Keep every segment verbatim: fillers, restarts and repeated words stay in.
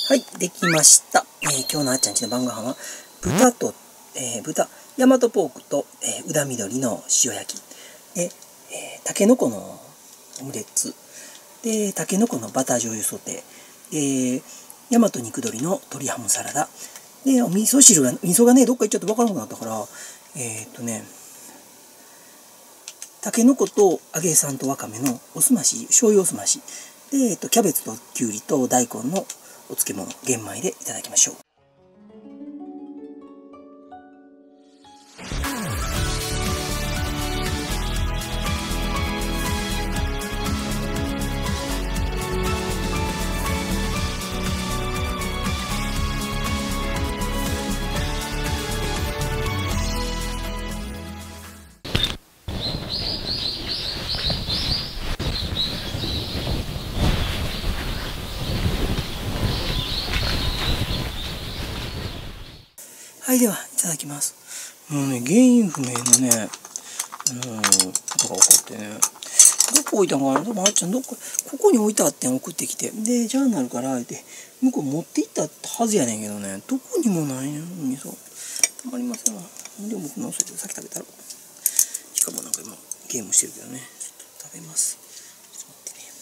はい、できました。えー、今日のあっちゃんちの晩ご飯は、豚と、えー、豚、大和ポークと、えー、うだみどりの塩焼き。で、えー、たけのこのオムレツ。で、たけのこのバター醤油ソテー。で、大和肉鶏の鶏ハムサラダ。で、お味噌汁が、味噌がね、どっか行っちゃって分からなくなったから、えー、っとね、たけのこと揚げさんとわかめのおすまし、醤油おすまし。で、えっと、キャベツときゅうりと大根のお漬物、玄米でいただきましょう。はい、では、いただきます。もうね、原因不明のね、あのー、ことが起こってね、どこ置いたんかな、多分あっちゃん、どこ、ここに置いたって送ってきて、で、ジャーナルから、で、向こう持って行ったはずやねんけどね、どこにもないねん、味噌。たまりませんわ。でも僕のそれで先食べたら。しかもなんか今、ゲームしてるけどね、ちょっと食べます。ちょっと待ってね。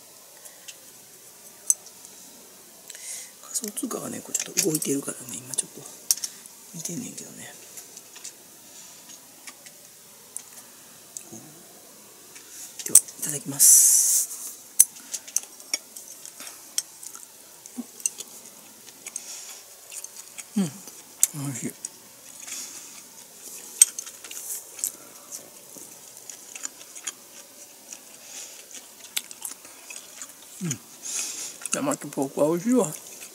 仮想通貨がね、こうちょっと動いてるからね、今ちょっと見てんねんけどね。では、いただきます。うん、おいしい。うん、生とポークは美味しいわ。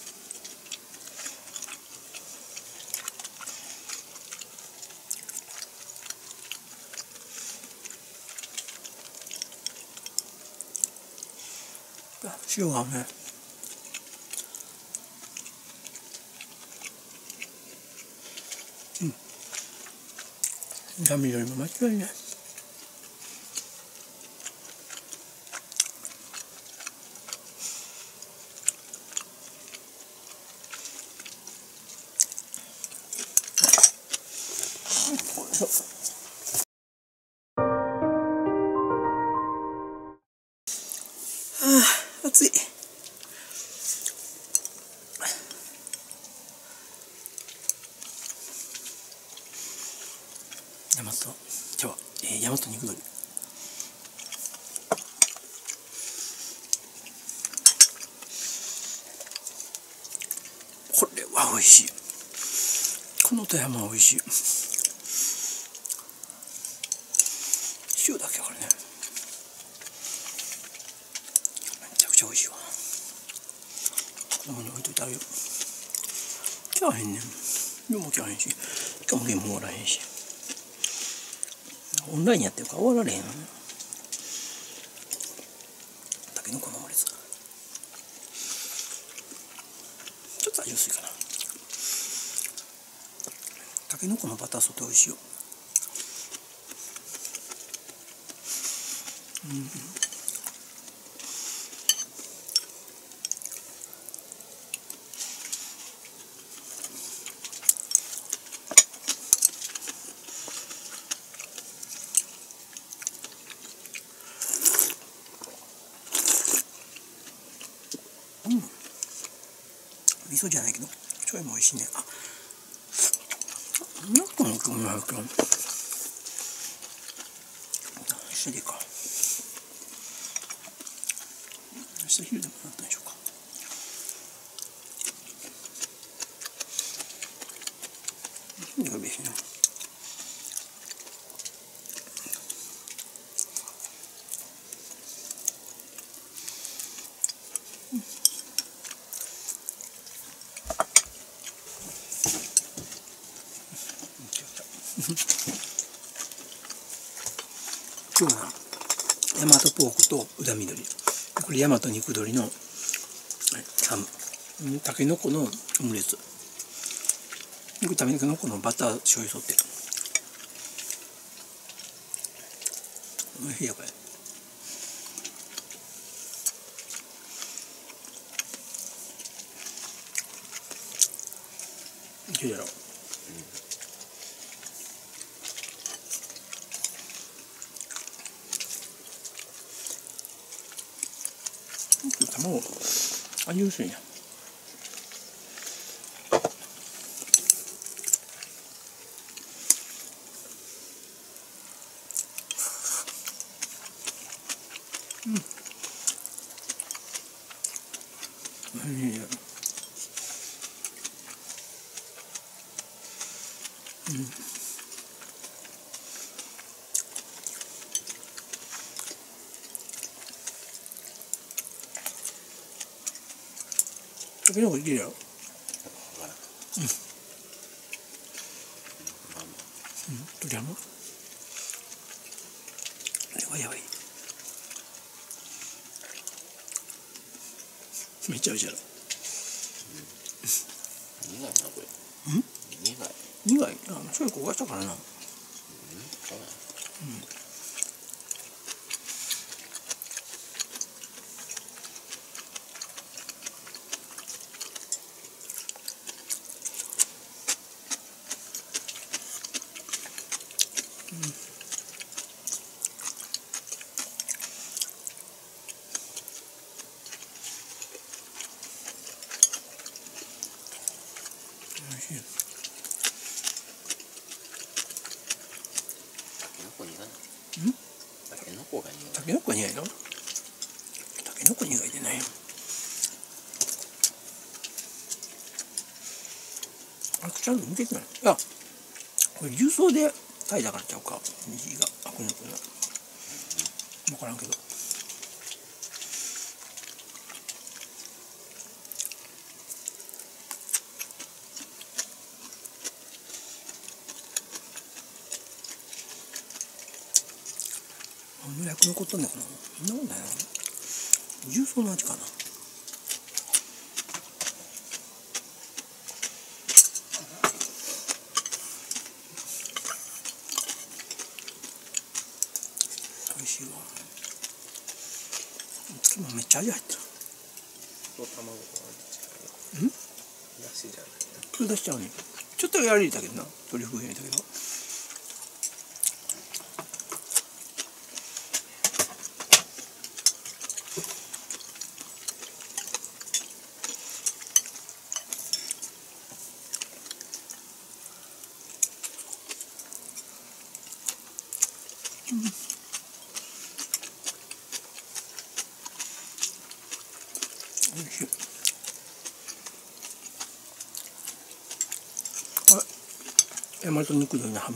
塩がね、うん、痛みよりも間違いない。ああ、暑い。大和、今日は、えー、大和肉鶏。これは美味しい。この富山は美味しい。塩だけはこれね、めちゃくちゃ美味しいわ。このまま置いといてあげよう。来ゃへんねん。でも来ゃへんし、今日もゲーム終わらへんし。オンラインやってるから終わられへんよね。たけのこのオムレツ。ちょっと味薄いかな。たけのこのバターソテー美味しいよ。うん。うん、味噌じゃないけどちょいも美味しいね。あ、なんかの興味あるけど一緒でいいか。明日昼でもなったんでしょうか。昼が嬉しいな。今日は大和ポークとうだみどり、これ大和肉鶏のハム、たけのこのオムレツ、たけのこのバター醤油ソテー。おいしいよこれ。 いけるやろ。卵味薄いな。うん。いいや。うん。たけのこいけるやろ。うん。鶏ハム。やばいやばい。めっちゃ美味しいやろ。 苦いなこれ。 うん？ 苦い。 苦い。あ、醤油焦がしたからな。うん。うん。美味しい。 たけのこ苦いな。 うん？ たけのこが苦い。 たけのこ苦いの？たけのこ苦いでないよ。あ、ちゃんと抜けてない。いや、これ重曹で炊いたからちゃうか。虹があくのくな。分からんけど。あの役残っとんねんかな。そんなもんだよな。重曹の味かな。美味しいわ。月もめっちゃ味入ってる。 と卵と味違う。 うん？ だしじゃないな。 それ出しちゃうね。ちょっとやり入れたけどな。トリュフ入れたけど。うん。美味しい。あ、大和肉のハム。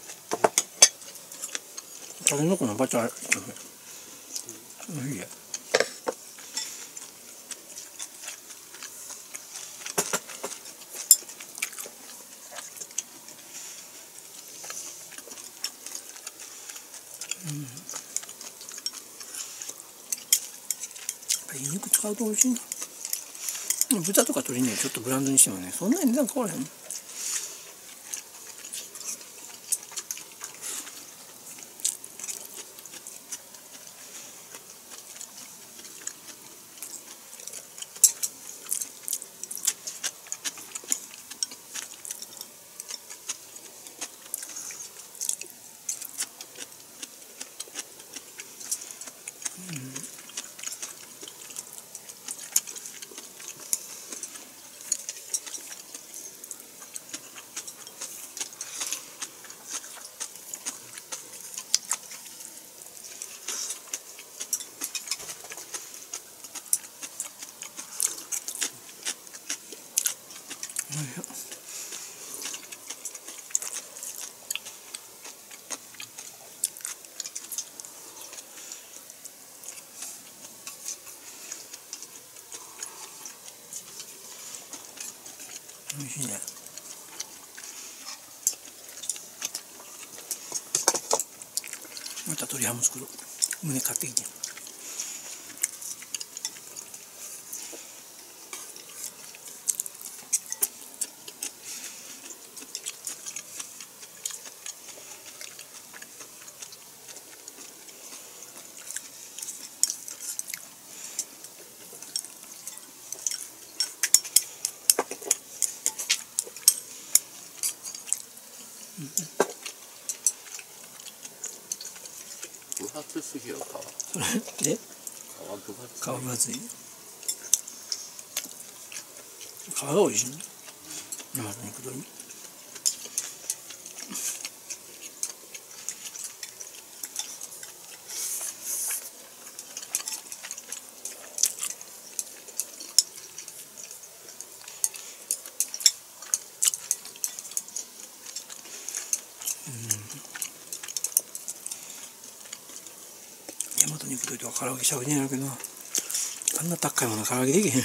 たけのこのバター。美味しいや。うん。やっぱり肉使うと美味しいな。豚とか鶏ね、ちょっとブランドにしてもね、そんなに値段変わらへん。美味しいね。また鶏ハム作ろう。胸買ってきて。 分厚すぎる皮。 それで皮分厚い。 皮分厚い。皮が美味しいね。大和肉鶏。大和肉鶏とか唐揚げしゃべりになるけどな、あんな高いもの唐揚げできへん。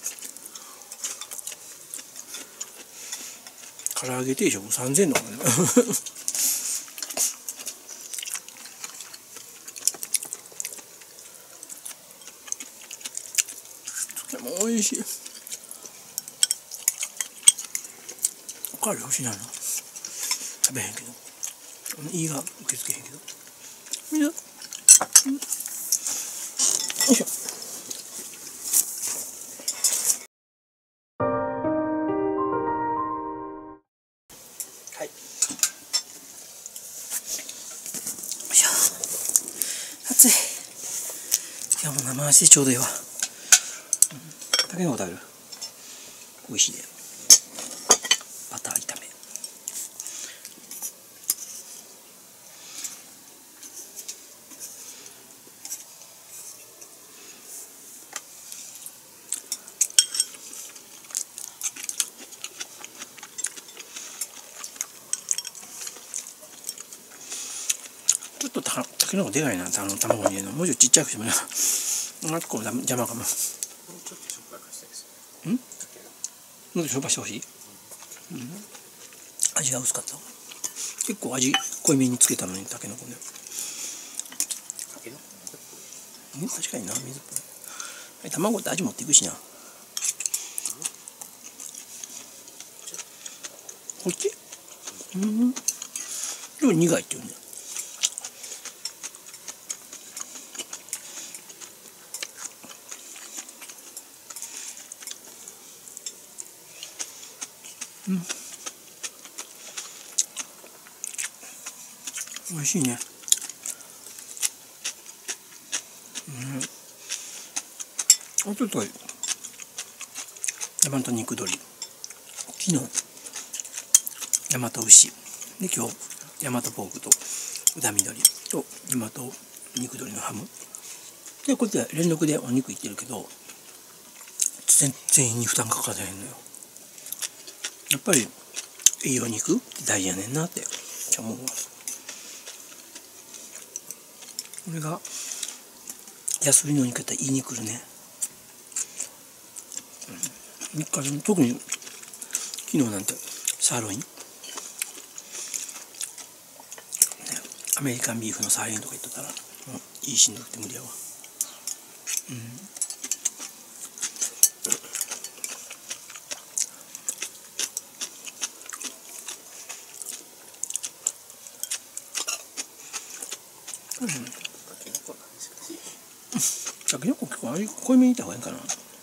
唐揚げ定食さんぜんえんのかね。でも美味しい。おかわり欲しいなの。食べへんけど。胃が受け付けへんけど。みんな。よいしょ。はい。よいしょ。暑い。今日も生足でちょうどいいわ。たけのこ食べる。美味しいで。バター炒め。ちょっとたたけのこでかいな、あの卵に入れるの。もうちょっとちっちゃくしてもな。あとこう邪魔かも。 もうちょっとしょっぱいかしたいです。 ん？もうちょっとしょっぱしてほしい？うん。味が薄かった。結構味濃いめにつけたのにたけのこね。 たけのこね、確かにな、水っぽい。卵って味持っていくしな。こっち？うん。でも苦いっていうね。うん。美味しいね。うん。ちょっと大和肉鶏。昨日大和牛で、今日大和ポークと豚緑と大和肉鶏のハムで、こっちは連続でお肉いってるけど全然胃に負担かかれへんのよ。やっぱり栄養肉大事やねんなって思うわ。これが安売りの肉やったら胃にくるね。うん、特に昨日なんてサーロイン、ね、アメリカンビーフのサーロインとか言っとったらもういいしんどくて無理やわ。うん、うん、 たけのこは難しい。 たけのこ結構味濃いめにいった方がいいかな。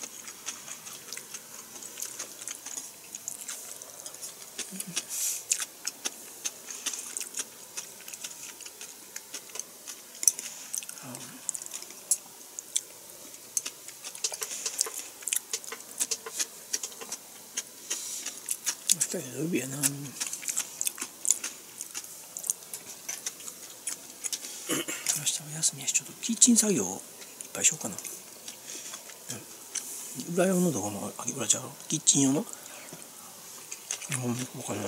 明日土曜日やな。明日は休みやし、ちょっとキッチン作業をいっぱいしようかな。うん、裏用の動画もあげ裏ちゃうキッチン用の何もこうかな。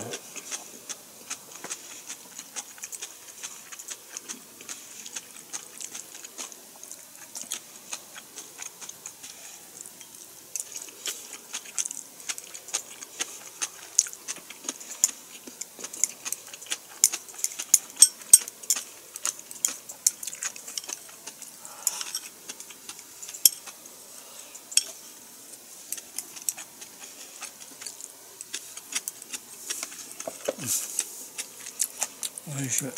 おいしい。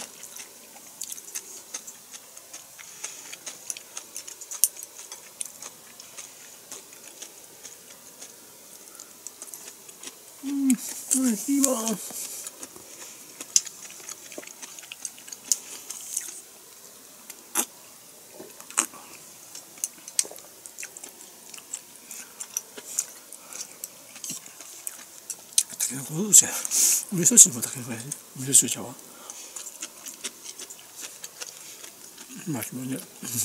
うん、おいしいわ。 たけのこどうじゃ味噌汁もたけのこやね。味噌汁ちゃうわ。まあきもね。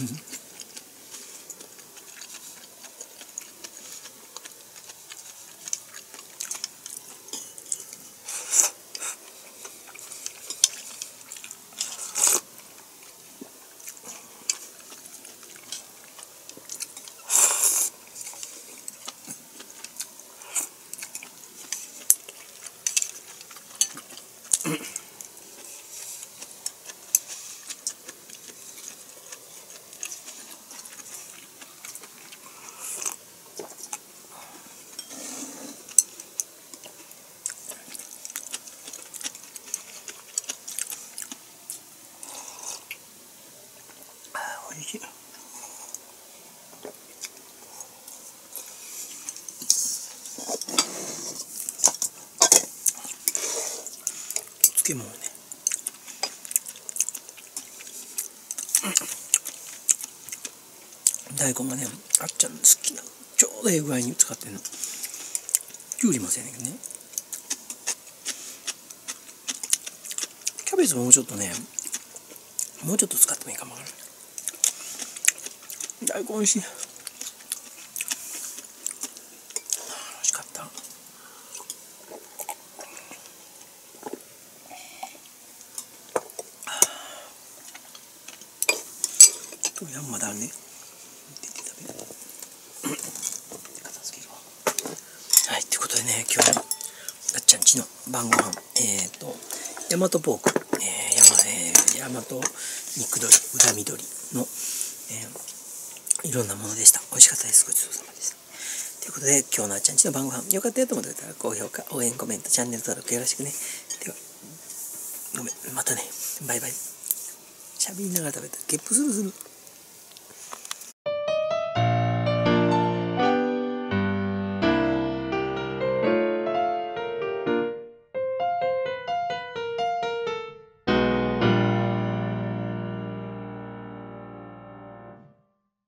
おいしい。お漬物ね。大根がね、あっちゃんの好きなちょうどええ具合に使ってんの。きゅうりもせやねんけどね。キャベツももうちょっとね、もうちょっと使ってもいいかもわからない。大根おいしい。美味しかった。今日ヤンマだね。はい、ということでね、今日のあっちゃんちの晩ご飯、えっ、ー、と、大和ポーク、えー、大和、えー、大和肉鶏、裏緑の、えー、いろんなものでした。美味しかったです。ごちそうさまでした。ということで、今日のあっちゃんちの晩ご飯、よかったよと思ってたら、高評価、応援コメント、チャンネル登録よろしくね。では、ごめん、またね。バイバイ。しゃべりながら食べたらゲップするする。